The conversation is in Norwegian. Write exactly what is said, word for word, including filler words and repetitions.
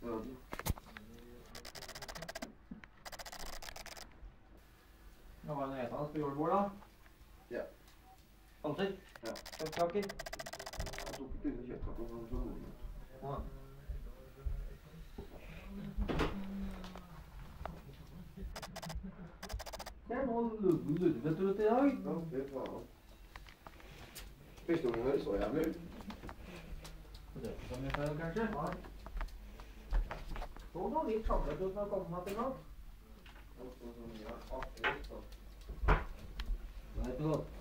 Nå var det etende på julebord da? Ja. Alltid? Ja. Kjøttkaker? Jeg tok ikke under kjøttkaker for så god. Ja. Det er noe lurvet ut i dag. Ja, fy faen. Første gangen høres så jævlig ut. Det er ikke så mye feil, kanskje? Nei. Så da litt sjaklet ut når jeg kom meg til nå. Ja, sånn som jeg har akkurat. Det er ikke godt.